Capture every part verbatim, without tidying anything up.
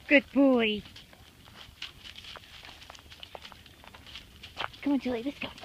Good boy. Come on, Julie, let's go.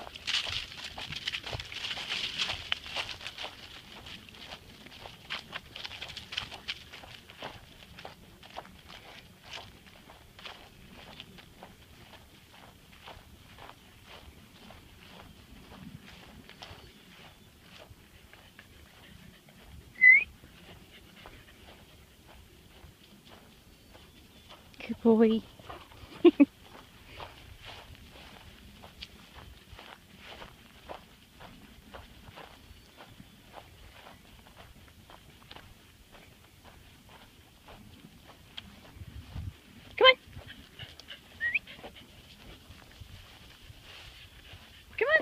Good boy. Come on. Come on.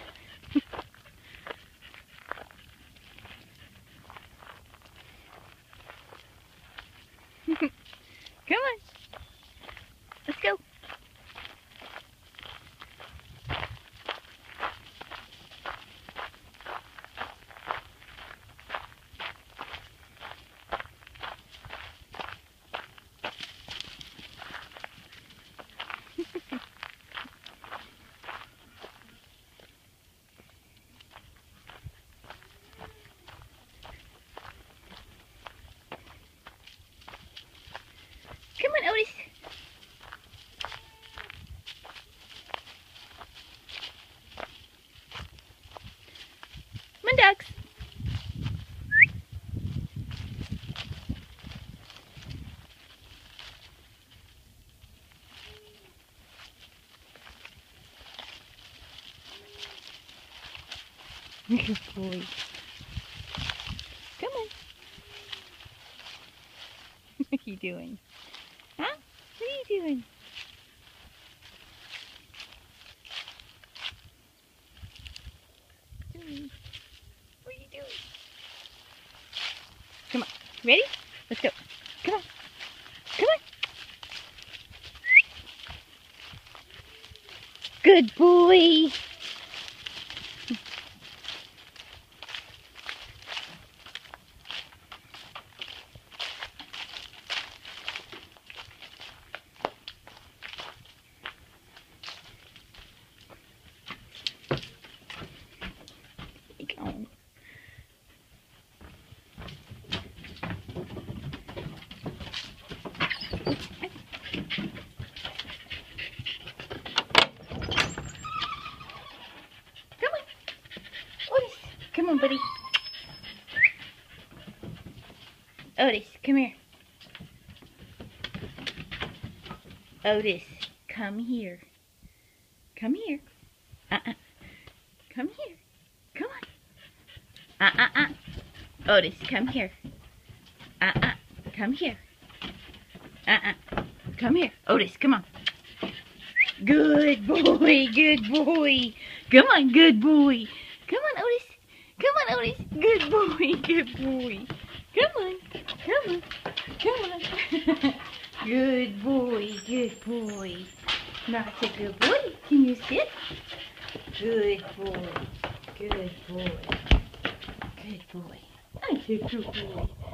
Come on. Let's go. Come on, Otis. Come on, ducks. Good boy. Come on. What are you doing? Huh? What are you doing? Doing? What are you doing? Come on. Ready? Let's go. Come on. Come on. Good boy. Go. Come on, buddy. Otis, come here. Otis, come here. Come here. Uh-uh. Come here. Come on. Uh-uh-uh. Otis, come here. Uh-uh. Come here. Uh-uh. Come here. Otis, come on. Good boy. Good boy. Come on, good boy. Come on, Otis. Come on, Otis. Good boy. Good boy. Come on. Come on. Come on. Good boy. Good boy. That's a good boy. Can you sit? Good boy. Good boy. Good boy. That's a good boy.